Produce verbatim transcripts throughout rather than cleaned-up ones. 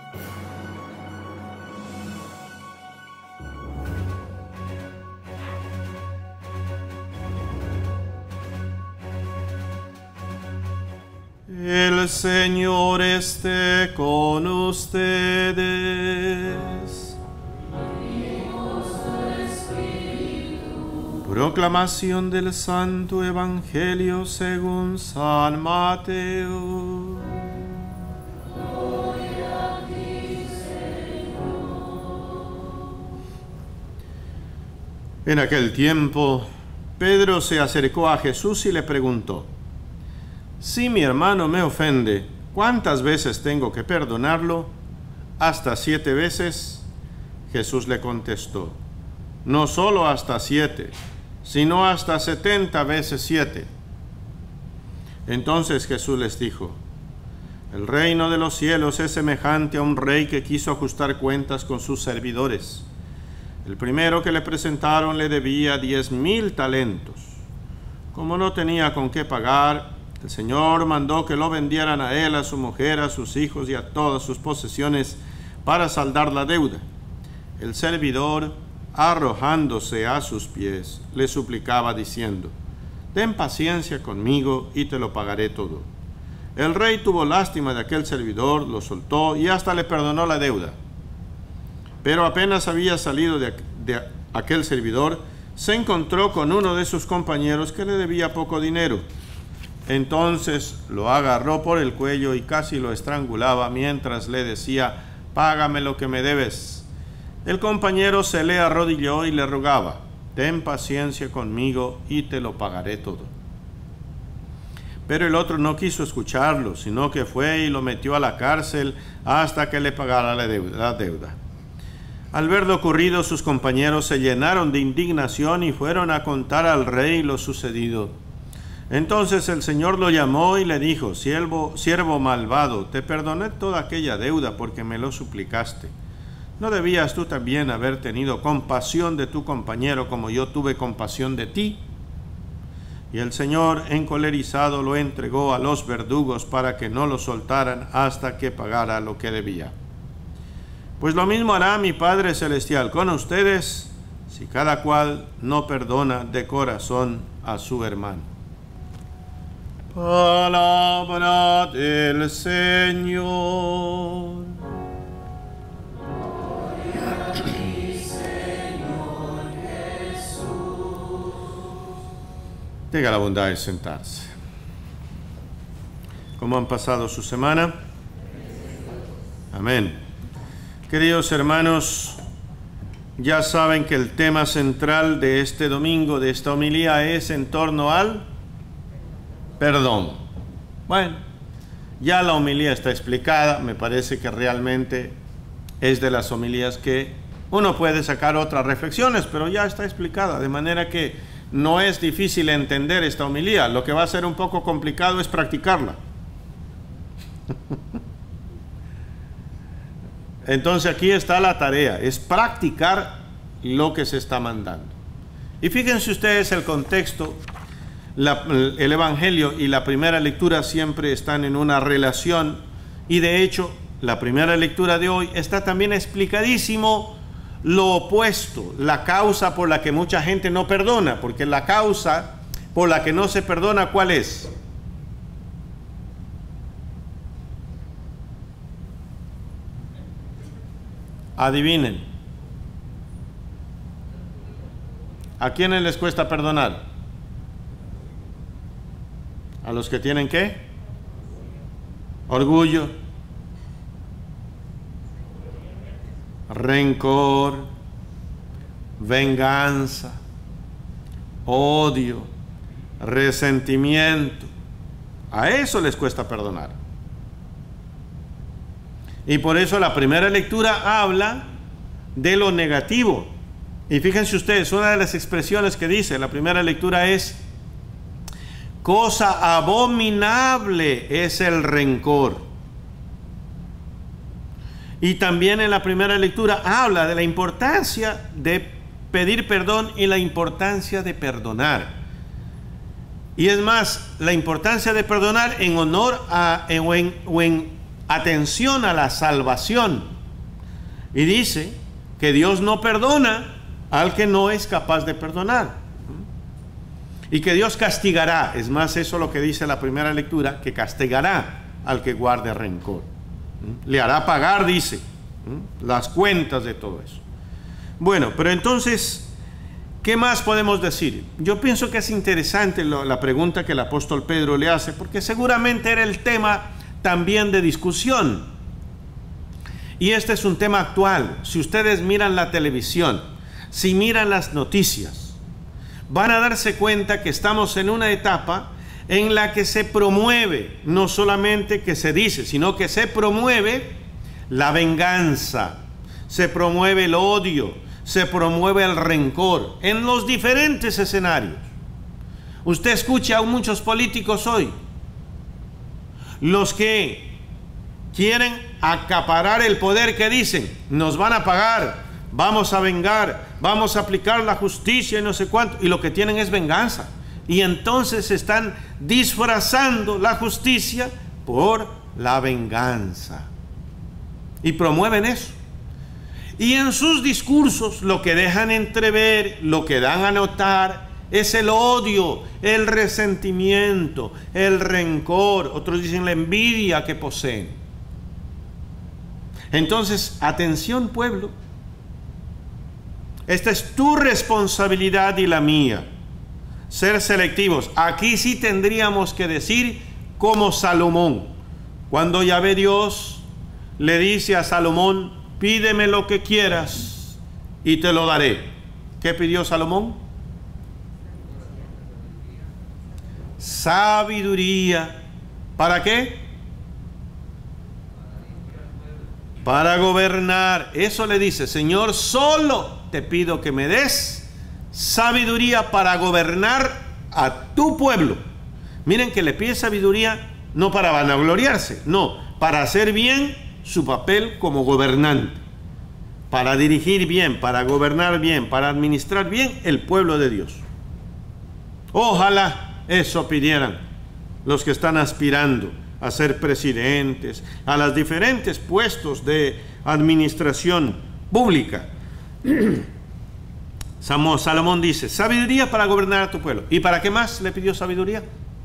El Señor esté con ustedes. Proclamación del Santo Evangelio según San Mateo. Gloria a ti, Señor. En aquel tiempo, Pedro se acercó a Jesús y le preguntó: si mi hermano me ofende, ¿cuántas veces tengo que perdonarlo? ¿Hasta siete veces? Jesús le contestó: no solo hasta siete, sino hasta setenta veces siete. Entonces Jesús les dijo: el reino de los cielos es semejante a un rey que quiso ajustar cuentas con sus servidores. El primero que le presentaron le debía diez mil talentos. Como no tenía con qué pagar, el Señor mandó que lo vendieran a él, a su mujer, a sus hijos y a todas sus posesiones para saldar la deuda. El servidor, arrojándose a sus pies, le suplicaba diciendo: ten paciencia conmigo y te lo pagaré todo. El rey tuvo lástima de aquel servidor, lo soltó y hasta le perdonó la deuda. Pero apenas había salido de, de aquel servidor, se encontró con uno de sus compañeros que le debía poco dinero. Entonces lo agarró por el cuello y casi lo estrangulaba mientras le decía: págame lo que me debes. El compañero se le arrodilló y le rogaba: ten paciencia conmigo y te lo pagaré todo. Pero el otro no quiso escucharlo, sino que fue y lo metió a la cárcel hasta que le pagara la deuda. La deuda. Al ver lo ocurrido, sus compañeros se llenaron de indignación y fueron a contar al rey lo sucedido. Entonces el Señor lo llamó y le dijo: siervo, siervo malvado, te perdoné toda aquella deuda porque me lo suplicaste. ¿No debías tú también haber tenido compasión de tu compañero como yo tuve compasión de ti? Y el Señor, encolerizado, lo entregó a los verdugos para que no lo soltaran hasta que pagara lo que debía. Pues lo mismo hará mi Padre Celestial con ustedes, si cada cual no perdona de corazón a su hermano. Palabra del Señor. Gloria a ti, Señor Jesús. Tenga la bondad de sentarse. ¿Cómo han pasado su semana? Amén. Queridos hermanos, ya saben que el tema central de este domingo, de esta homilía, es en torno al perdón. Bueno, ya la homilía está explicada. Me parece que realmente es de las homilías que uno puede sacar otras reflexiones, pero ya está explicada, de manera que no es difícil entender esta homilía. Lo que va a ser un poco complicado es practicarla. Entonces aquí está la tarea, es practicar lo que se está mandando. Y fíjense ustedes el contexto. La, el Evangelio y la primera lectura siempre están en una relación, y de hecho la primera lectura de hoy está también explicadísimo lo opuesto, la causa por la que mucha gente no perdona, porque la causa por la que no se perdona, ¿cuál es? Adivinen. ¿A quiénes les cuesta perdonar? ¿A los que tienen qué? Orgullo, rencor, venganza, odio, resentimiento. A eso les cuesta perdonar. Y por eso la primera lectura habla de lo negativo. Y fíjense ustedes, una de las expresiones que dice la primera lectura es: cosa abominable es el rencor. Y también en la primera lectura habla de la importancia de pedir perdón y la importancia de perdonar. Y es más, la importancia de perdonar en honor a, en, o, en, o en atención a la salvación. Y dice que Dios no perdona al que no es capaz de perdonar. Y que Dios castigará, es más, eso es lo que dice la primera lectura, que castigará al que guarde rencor. Le hará pagar, dice, las cuentas de todo eso. Bueno, pero entonces, ¿qué más podemos decir? Yo pienso que es interesante lo, la pregunta que el apóstol Pedro le hace, porque seguramente era el tema también de discusión. Y este es un tema actual. Si ustedes miran la televisión, si miran las noticias, van a darse cuenta que estamos en una etapa en la que se promueve, no solamente que se dice, sino que se promueve la venganza, se promueve el odio, se promueve el rencor en los diferentes escenarios. Usted escucha a muchos políticos hoy, los que quieren acaparar el poder, que dicen, nos van a pagar, vamos a vengar, vamos a aplicar la justicia y no sé cuánto, y lo que tienen es venganza. Y entonces están disfrazando la justicia por la venganza. Y promueven eso. Y en sus discursos lo que dejan entrever, lo que dan a notar, es el odio, el resentimiento, el rencor. Otros dicen la envidia que poseen. Entonces, atención, pueblo. Esta es tu responsabilidad y la mía. Ser selectivos. Aquí sí tendríamos que decir como Salomón. Cuando Yahvé Dios le dice a Salomón, pídeme lo que quieras y te lo daré. ¿Qué pidió Salomón? Sabiduría. ¿Para qué? Para gobernar. Eso le dice, Señor, solo te pido que me des sabiduría para gobernar a tu pueblo. Miren que le pide sabiduría no para vanagloriarse, no, para hacer bien su papel como gobernante, para dirigir bien, para gobernar bien, para administrar bien el pueblo de Dios. Ojalá eso pidieran los que están aspirando a ser presidentes, a los diferentes puestos de administración pública. Salomón dice, sabiduría para gobernar a tu pueblo. ¿Y para qué más le pidió sabiduría?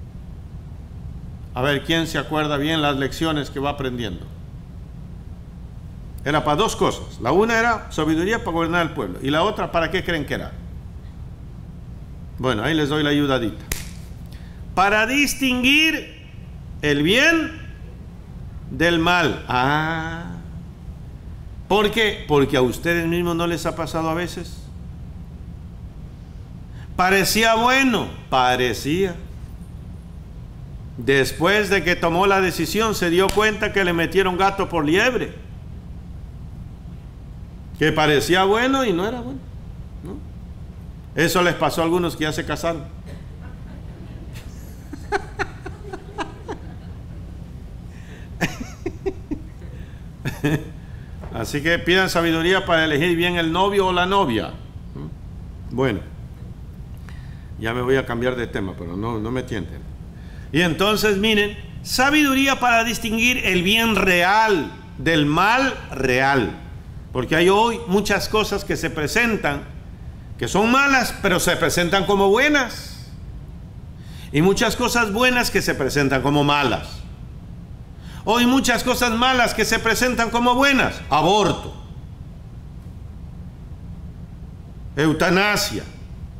A ver, ¿quién se acuerda bien las lecciones que va aprendiendo? Era para dos cosas. La una era sabiduría para gobernar al pueblo. Y la otra, ¿para qué creen que era? Bueno, ahí les doy la ayudadita. Para distinguir el bien del mal. Ah. ¿Por qué? Porque a ustedes mismos no les ha pasado a veces. Parecía bueno, parecía. Después de que tomó la decisión, se dio cuenta que le metieron gato por liebre. Que parecía bueno y no era bueno, ¿no? Eso les pasó a algunos que ya se casaron. Así que pidan sabiduría para elegir bien el novio o la novia. Bueno, ya me voy a cambiar de tema, pero no, no me tienten. Y entonces miren, sabiduría para distinguir el bien real del mal real. Porque hay hoy muchas cosas que se presentan, que son malas, pero se presentan como buenas. Y muchas cosas buenas que se presentan como malas. Hoy muchas cosas malas que se presentan como buenas. Aborto, eutanasia,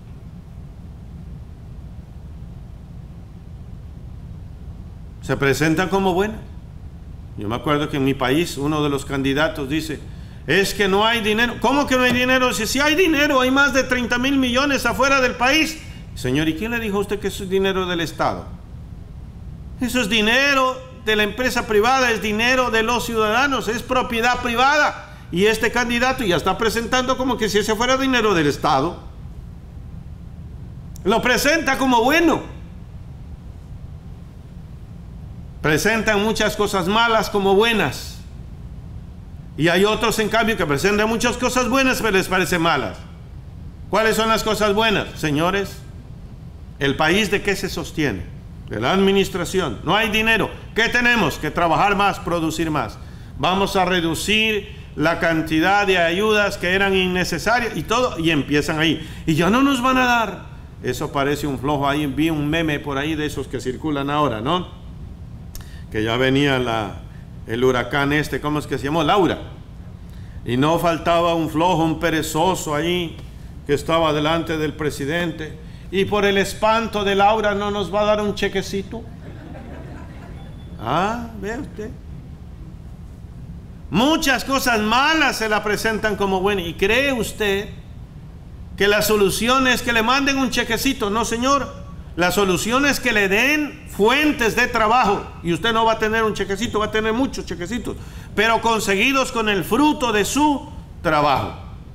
se presentan como buenas. Yo me acuerdo que en mi país uno de los candidatos dice, es que no hay dinero. ¿Cómo que no hay dinero? Si, si hay dinero, hay más de treinta mil millones afuera del país. Señor, ¿y quién le dijo a usted que eso es dinero del Estado? Eso es dinero de la empresa privada, es dinero de los ciudadanos, es propiedad privada. Y este candidato ya está presentando como que si ese fuera dinero del Estado. Lo presenta como bueno. Presentan muchas cosas malas como buenas. Y hay otros, en cambio, que presentan muchas cosas buenas, pero les parece malas. ¿Cuáles son las cosas buenas? Señores, ¿el país de qué se sostiene? de la administración. No hay dinero. ¿Qué tenemos? Que trabajar más, producir más. Vamos a reducir la cantidad de ayudas que eran innecesarias y todo, y empiezan ahí. Y ya no nos van a dar. Eso parece un flojo. Ahí vi un meme por ahí de esos que circulan ahora, ¿no? Que ya venía la, el huracán este, ¿cómo es que se llamó? Laura. Y no faltaba un flojo, un perezoso ahí que estaba delante del presidente. Y por el espanto de Laura no nos va a dar un chequecito. Ah, ve usted. Muchas cosas malas se la presentan como buenas. ¿Y cree usted que la solución es que le manden un chequecito? No, señor. La solución es que le den fuentes de trabajo. Y usted no va a tener un chequecito, va a tener muchos chequecitos, pero conseguidos con el fruto de su trabajo.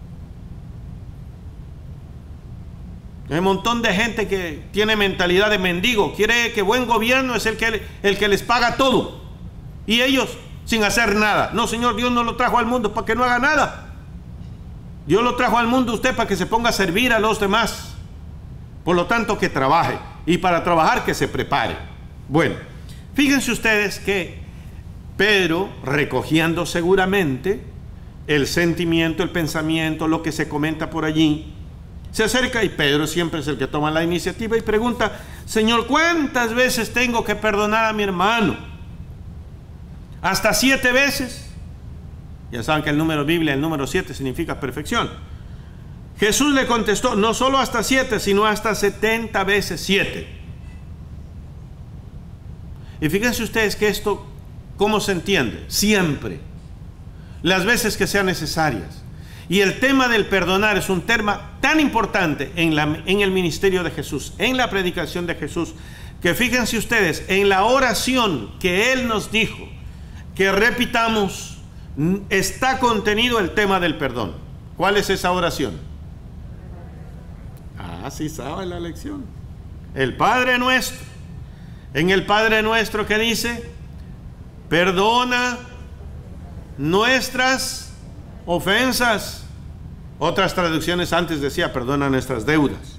Hay un montón de gente que tiene mentalidad de mendigo. Quiere que buen gobierno es el que, el que les paga todo. Y ellos sin hacer nada. No, señor, Dios no lo trajo al mundo para que no haga nada. Dios lo trajo al mundo usted para que se ponga a servir a los demás. Por lo tanto, que trabaje. Y para trabajar, que se prepare. Bueno, fíjense ustedes que Pedro, recogiendo seguramente el sentimiento, el pensamiento, lo que se comenta por allí, se acerca, y Pedro siempre es el que toma la iniciativa y pregunta: Señor, ¿cuántas veces tengo que perdonar a mi hermano? ¿Hasta siete veces? Ya saben que el número Biblia, el número siete significa perfección. Jesús le contestó: no solo hasta siete, sino hasta setenta veces siete. Y fíjense ustedes que esto, ¿cómo se entiende? Siempre, las veces que sean necesarias. Y el tema del perdonar es un tema tan importante en, la, en el ministerio de Jesús, en la predicación de Jesús, que fíjense ustedes, en la oración que Él nos dijo que repitamos, está contenido el tema del perdón. ¿Cuál es esa oración? Ah, sí sabe la lección. El Padre Nuestro. En el Padre Nuestro, ¿qué dice? Perdona nuestras ofensas. Otras traducciones antes decía perdona nuestras deudas.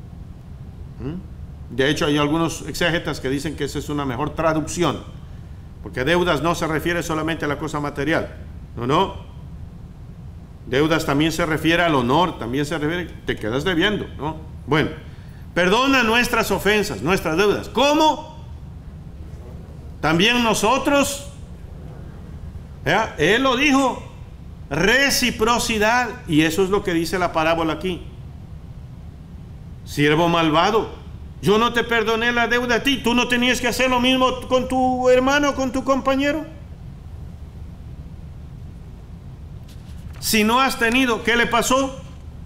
De hecho, hay algunos exégetas que dicen que esa es una mejor traducción, porque deudas no se refiere solamente a la cosa material. No, no. Deudas también se refiere al honor, también se refiere, te quedas debiendo, ¿no? Bueno, perdona nuestras ofensas, nuestras deudas. ¿Cómo? También nosotros, ¿ya? Él lo dijo. Reciprocidad, y eso es lo que dice la parábola aquí. Siervo malvado, yo no te perdoné la deuda a ti, tú no tenías que hacer lo mismo con tu hermano, con tu compañero. Si no has tenido, ¿qué le pasó?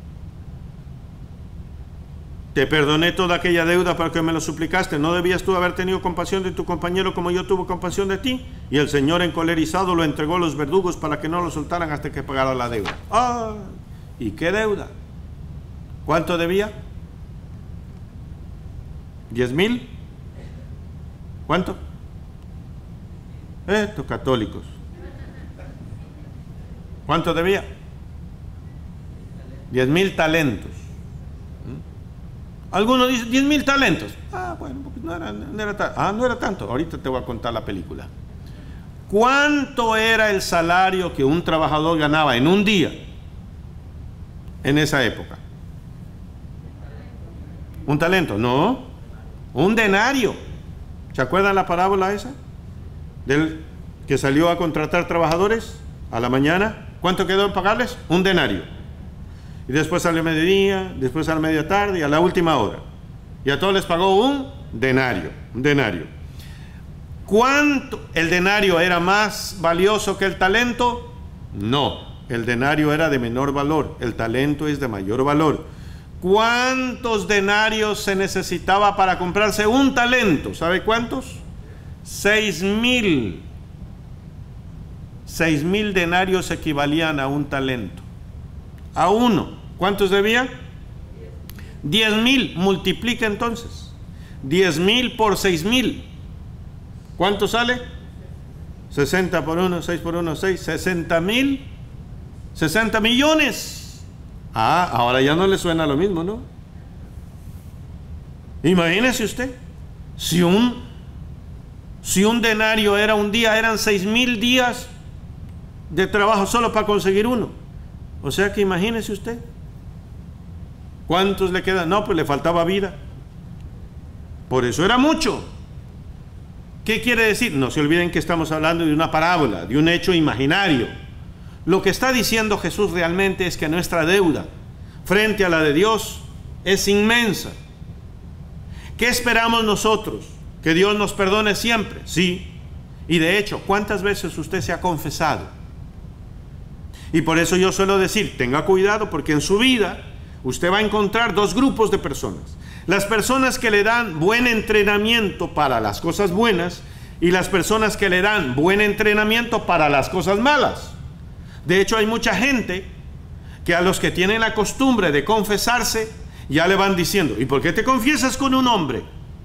Te perdoné toda aquella deuda para que me lo suplicaste. ¿No debías tú haber tenido compasión de tu compañero como yo tuve compasión de ti? Y el Señor, encolerizado, lo entregó a los verdugos para que no lo soltaran hasta que pagara la deuda. ¡Ah! ¿Y qué deuda? ¿Cuánto debía? ¿Diez mil? ¿Cuánto? Estos católicos. ¿Cuánto debía? Diez mil talentos. Algunos dicen diez mil talentos. Ah, bueno, pues no era, no era tanto. Ah, no era tanto. Ahorita te voy a contar la película. ¿Cuánto era el salario que un trabajador ganaba en un día en esa época? ¿Un talento? No. Un denario. ¿Se acuerdan la parábola esa? Del que salió a contratar trabajadores a la mañana. ¿Cuánto quedó en pagarles? Un denario. Y después al mediodía, después a la media tarde y a la última hora. Y a todos les pagó un denario, un denario. ¿Cuánto? ¿El denario era más valioso que el talento? No, el denario era de menor valor, el talento es de mayor valor. ¿Cuántos denarios se necesitaba para comprarse un talento? ¿Sabe cuántos? Seis mil. Seis mil denarios equivalían a un talento. A uno. ¿Cuántos debía? Diez mil. Multiplica entonces. Diez mil por seis mil. ¿Cuánto sale? Sesenta por uno, seis por uno, seis. Sesenta mil. Sesenta millones. Ah, ahora ya no le suena lo mismo, ¿no? Imagínese usted. Si un, si un denario era un día, eran seis mil días de trabajo solo para conseguir uno. O sea que imagínese usted. ¿Cuántos le quedan? No, pues le faltaba vida. Por eso era mucho. ¿Qué quiere decir? No se olviden que estamos hablando de una parábola, de un hecho imaginario. Lo que está diciendo Jesús realmente es que nuestra deuda frente a la de Dios es inmensa. ¿Qué esperamos nosotros? ¿Que Dios nos perdone siempre? Sí. Y de hecho, ¿cuántas veces usted se ha confesado? Y por eso yo suelo decir, tenga cuidado, porque en su vida usted va a encontrar dos grupos de personas. Las personas que le dan buen entrenamiento para las cosas buenas y las personas que le dan buen entrenamiento para las cosas malas. De hecho, hay mucha gente que a los que tienen la costumbre de confesarse, ya le van diciendo, ¿y por qué te confiesas con un hombre?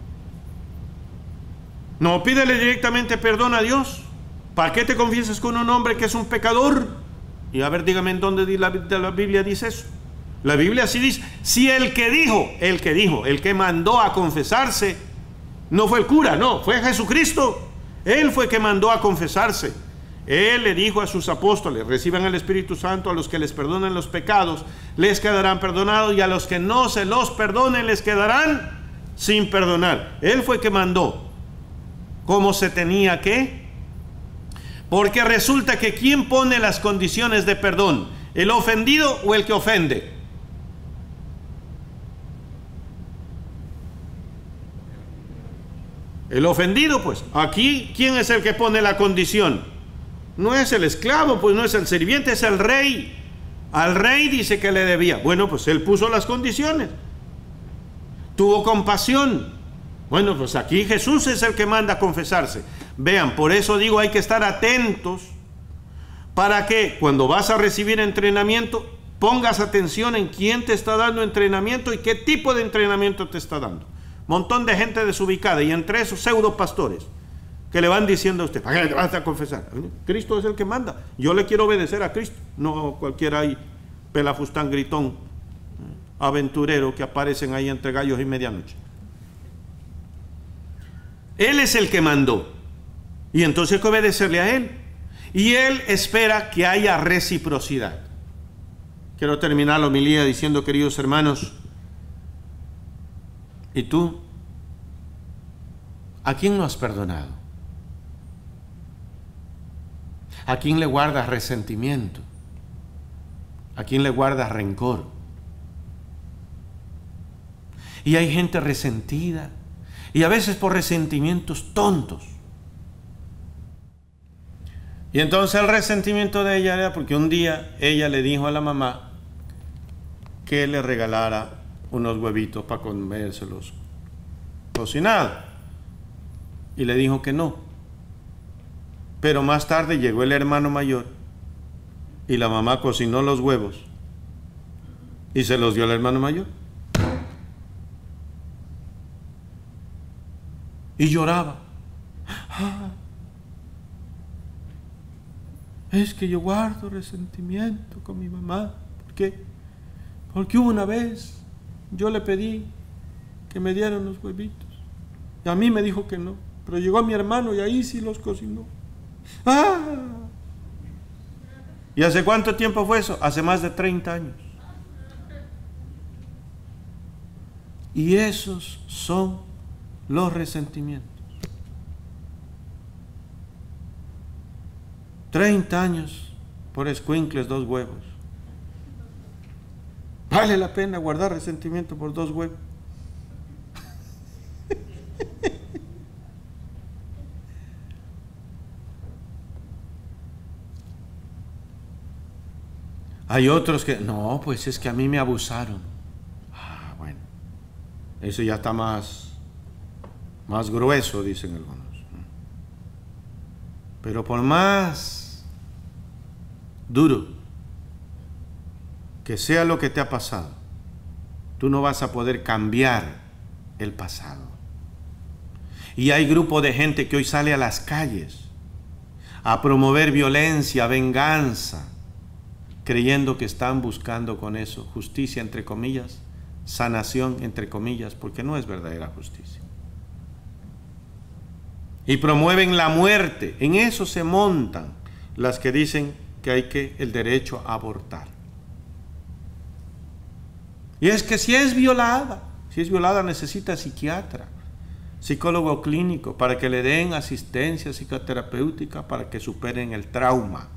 No, pídele directamente perdón a Dios. ¿Para qué te confiesas con un hombre que es un pecador? Y a ver, dígame en dónde la, la Biblia dice eso. La Biblia sí dice, si el que dijo, el que dijo, el que mandó a confesarse, no fue el cura, no, fue Jesucristo. Él fue el que mandó a confesarse. Él le dijo a sus apóstoles, reciban el Espíritu Santo, a los que les perdonen los pecados, les quedarán perdonados, y a los que no se los perdonen, les quedarán sin perdonar. Él fue el que mandó cómo se tenía que, porque resulta que ¿quién pone las condiciones de perdón? ¿El ofendido o el que ofende? El ofendido, pues. Aquí, ¿quién es el que pone la condición? No es el esclavo, pues no es el sirviente, es el rey. Al rey dice que le debía. Bueno, pues él puso las condiciones. Tuvo compasión. Bueno, pues aquí Jesús es el que manda a confesarse. Vean, por eso digo, hay que estar atentos para que cuando vas a recibir entrenamiento, pongas atención en quién te está dando entrenamiento y qué tipo de entrenamiento te está dando. Montón de gente desubicada, y entre esos pseudo pastores que le van diciendo a usted, ¿para qué te vas a confesar? Cristo es el que manda. Yo le quiero obedecer a Cristo, no cualquiera ahí pelafustán, gritón, aventurero que aparecen ahí entre gallos y medianoche. Él es el que mandó, y entonces hay que obedecerle a Él, y Él espera que haya reciprocidad. Quiero terminar la homilía diciendo, queridos hermanos, ¿y tú? ¿A quién no has perdonado? ¿A quién le guardas resentimiento? ¿A quién le guardas rencor? Y hay gente resentida, y a veces por resentimientos tontos. Y entonces el resentimiento de ella era porque un día ella le dijo a la mamá que le regalara unos huevitos para comérselos cocinados, y le dijo que no. Pero más tarde llegó el hermano mayor y la mamá cocinó los huevos y se los dio al hermano mayor, y lloraba. Ah, es que yo guardo resentimiento con mi mamá. ¿Por qué? Porque hubo una vez yo le pedí que me dieran los huevitos y a mí me dijo que no, pero llegó mi hermano y ahí sí los cocinó. ¡Ah! ¿Y hace cuánto tiempo fue eso? Hace más de treinta años. Y esos son los resentimientos. treinta años por escuincles, dos huevos. ¿Vale la pena guardar resentimiento por dos huevos? Hay otros que, no, pues es que a mí me abusaron. Ah, bueno, eso ya está más, más grueso, dicen algunos. Pero por más duro que sea lo que te ha pasado, tú no vas a poder cambiar el pasado. Y hay grupo de gente que hoy sale a las calles a promover violencia, venganza, creyendo que están buscando con eso justicia, entre comillas, sanación, entre comillas, porque no es verdadera justicia. y promueven la muerte. En eso se montan las que dicen que hay que el derecho a abortar. Y es que si es violada, si es violada necesita psiquiatra, psicólogo clínico, para que le den asistencia psicoterapéutica para que superen el trauma.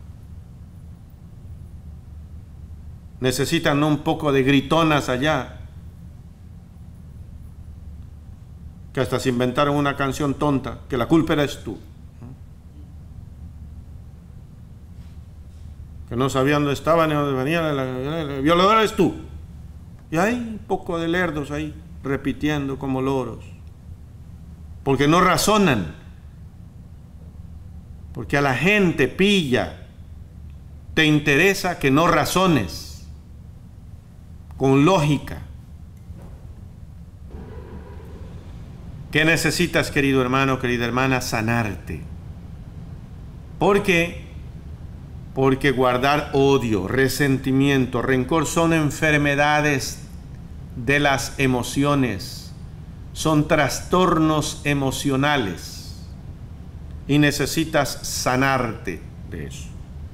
Necesitan un poco de gritonas allá, que hasta se inventaron una canción tonta, que la culpa eres tú, que no sabían dónde estaban ni dónde venían, el violador eres tú. Y hay un poco de lerdos ahí repitiendo como loros, porque no razonan, porque a la gente pilla, te interesa que no razones con lógica. ¿Qué necesitas, querido hermano, querida hermana? Sanarte. ¿Por qué? Porque guardar odio, resentimiento, rencor son enfermedades de las emociones, son trastornos emocionales y necesitas sanarte de eso.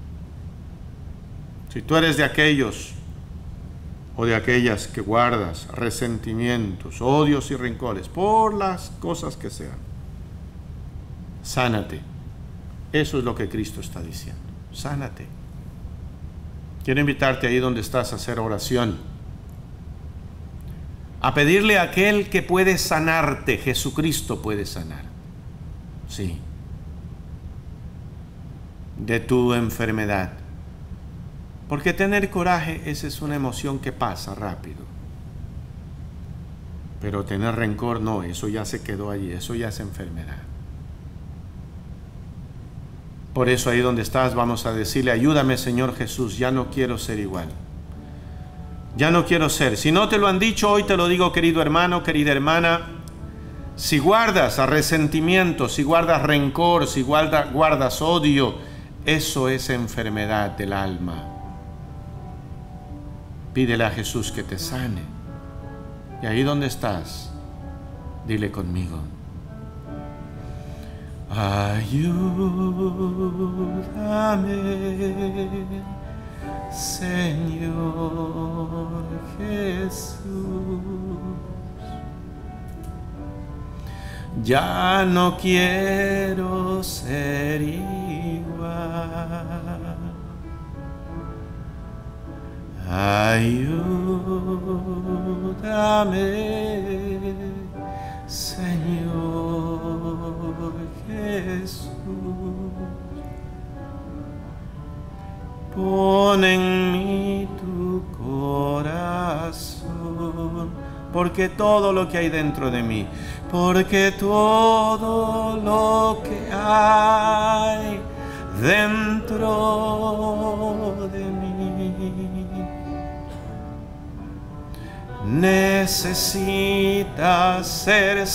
Si tú eres de aquellos o de aquellas que guardas resentimientos, odios y rencores por las cosas que sean, sánate. Eso es lo que Cristo está diciendo. Sánate. Quiero invitarte ahí donde estás a hacer oración, a pedirle a aquel que puede sanarte. Jesucristo puede sanar, sí, de tu enfermedad. Porque tener coraje, esa es una emoción que pasa rápido. Pero tener rencor no, eso ya se quedó allí, eso ya es enfermedad. Por eso ahí donde estás vamos a decirle: ayúdame, Señor Jesús, ya no quiero ser igual. Ya no quiero ser. Si no te lo han dicho, hoy te lo digo, querido hermano, querida hermana. Si guardas resentimiento, si guardas rencor, si guarda, guardas odio, eso es enfermedad del alma. Pídele a Jesús que te sane. Y ahí donde estás, dile conmigo: ayúdame, Señor Jesús. Ya no quiero ser igual. Ayúdame, Señor Jesús. Pon en mí tu corazón, porque todo lo que hay dentro de mí, porque todo lo que hay dentro de mí necesita ser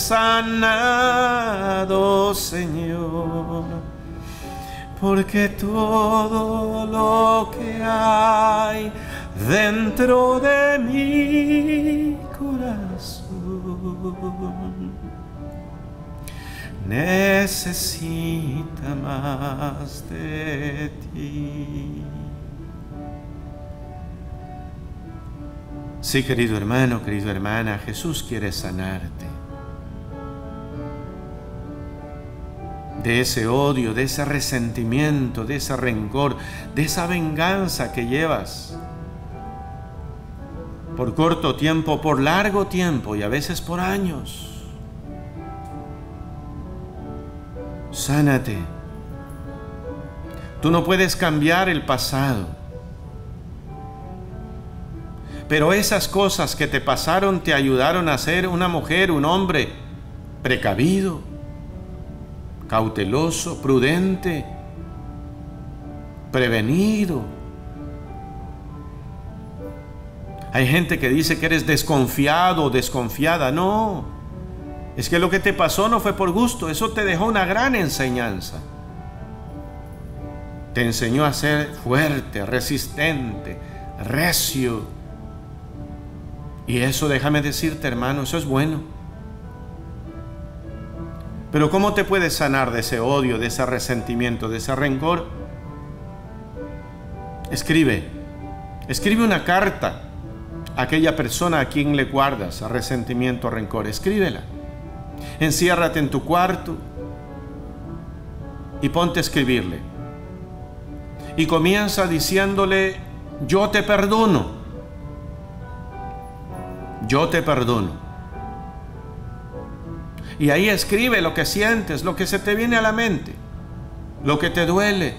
sanado, Señor, porque todo lo que hay dentro de mi corazón necesita más de ti. Sí, querido hermano, querida hermana, Jesús quiere sanarte de ese odio, de ese resentimiento, de ese rencor, de esa venganza que llevas por corto tiempo, por largo tiempo y a veces por años. Sánate. Tú no puedes cambiar el pasado, pero esas cosas que te pasaron te ayudaron a ser una mujer, un hombre precavido, cauteloso, prudente, prevenido. Hay gente que dice que eres desconfiado o desconfiada. No, es que lo que te pasó no fue por gusto, eso te dejó una gran enseñanza. Te enseñó a ser fuerte, resistente, recio. Y eso, déjame decirte, hermano, eso es bueno. Pero ¿cómo te puedes sanar de ese odio, de ese resentimiento, de ese rencor? Escribe, escribe una carta a aquella persona a quien le guardas resentimiento, rencor. Escríbela. Enciérrate en tu cuarto y ponte a escribirle. Y comienza diciéndole: yo te perdono. Yo te perdono. Y ahí escribe lo que sientes, lo que se te viene a la mente, lo que te duele.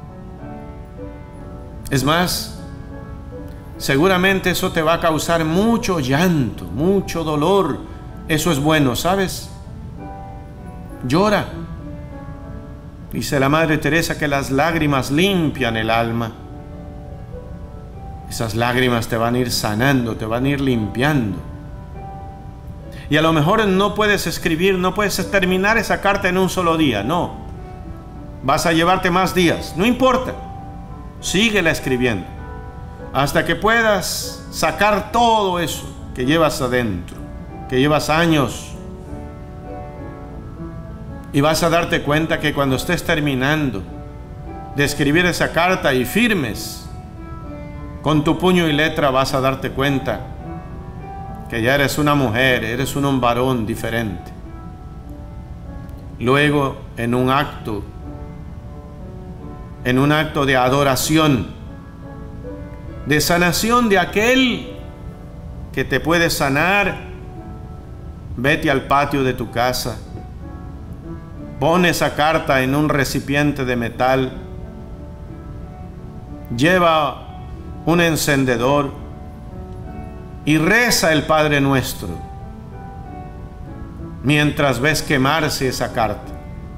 Es más, seguramente eso te va a causar mucho llanto, mucho dolor. Eso es bueno, ¿sabes? Llora. Dice la Madre Teresa que las lágrimas limpian el alma. Esas lágrimas te van a ir sanando, te van a ir limpiando. Y a lo mejor no puedes escribir, no puedes terminar esa carta en un solo día, no. Vas a llevarte más días, no importa. Síguela escribiendo hasta que puedas sacar todo eso que llevas adentro, que llevas años. Y vas a darte cuenta que cuando estés terminando de escribir esa carta y firmes con tu puño y letra, vas a darte cuenta que ya eres una mujer, eres un varón diferente. Luego, en un acto, en un acto de adoración, de sanación de aquel que te puede sanar, vete al patio de tu casa. Pon esa carta en un recipiente de metal. Lleva un encendedor y reza el Padre Nuestro mientras ves quemarse esa carta.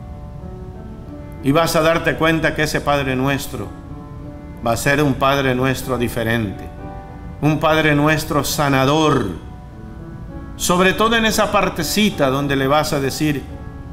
Y vas a darte cuenta que ese Padre Nuestro va a ser un Padre Nuestro diferente, un Padre Nuestro sanador, sobre todo en esa partecita donde le vas a decir: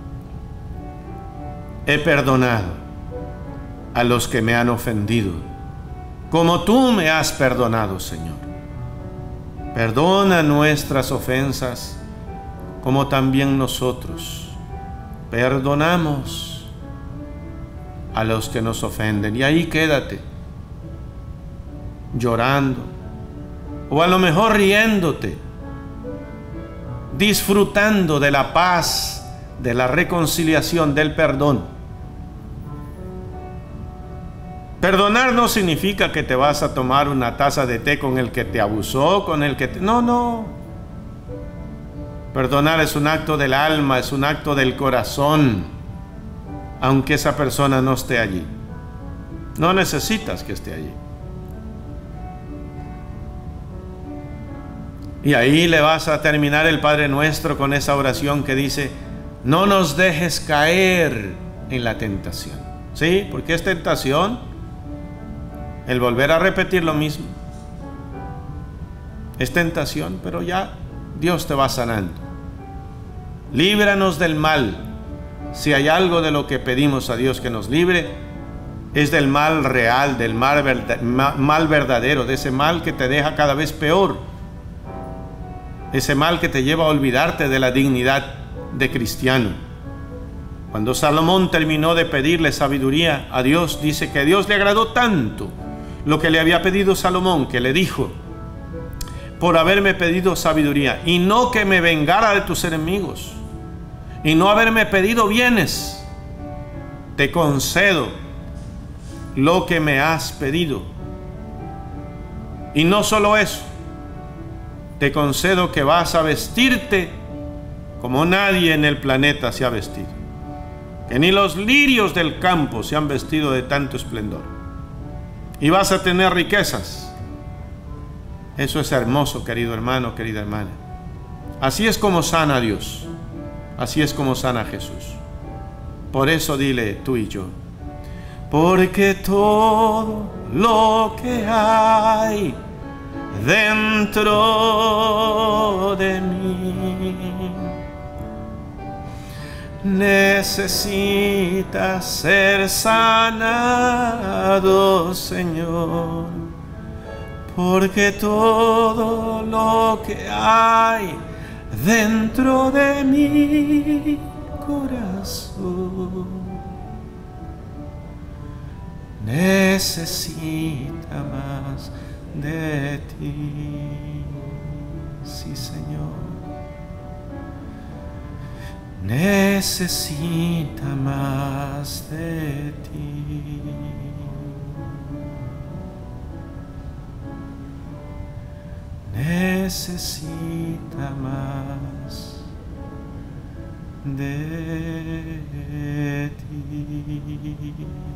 he perdonado a los que me han ofendido, como tú me has perdonado, Señor. Perdona nuestras ofensas, como también nosotros perdonamos a los que nos ofenden. Y ahí quédate, llorando, o a lo mejor riéndote, disfrutando de la paz, de la reconciliación, del perdón. Perdonar no significa que te vas a tomar una taza de té con el que te abusó, con el que te... No, no. Perdonar es un acto del alma, es un acto del corazón, aunque esa persona no esté allí. No necesitas que esté allí. Y ahí le vas a terminar el Padre Nuestro con esa oración que dice: no nos dejes caer en la tentación. ¿Sí? Porque es tentación el volver a repetir lo mismo. Es tentación, pero ya Dios te va sanando. Líbranos del mal. Si hay algo de lo que pedimos a Dios que nos libre, es del mal real, del mal, verdad, mal verdadero, de ese mal que te deja cada vez peor. Ese mal que te lleva a olvidarte de la dignidad de cristiano. Cuando Salomón terminó de pedirle sabiduría a Dios, dice que a Dios le agradó tanto lo que le había pedido Salomón, que le dijo: por haberme pedido sabiduría, y no que me vengara de tus enemigos, y no haberme pedido bienes, te concedo lo que me has pedido. Y no solo eso, te concedo que vas a vestirte como nadie en el planeta se ha vestido, que ni los lirios del campo se han vestido de tanto esplendor. Y vas a tener riquezas. Eso es hermoso, querido hermano, querida hermana. Así es como sana Dios. Así es como sana Jesús. Por eso dile tú y yo: porque todo lo que hay dentro de mí necesita ser sanado, Señor, porque todo lo que hay dentro de mí corazón necesita más de ti. Sí, Señor. Necesita más de ti. Necesita más de ti.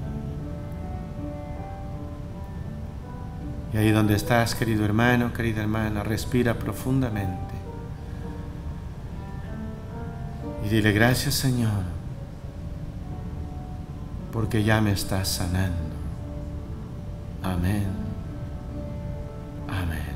Y ahí donde estás, querido hermano, querida hermana, respira profundamente y dile: gracias, Señor, porque ya me estás sanando. Amén. Amén.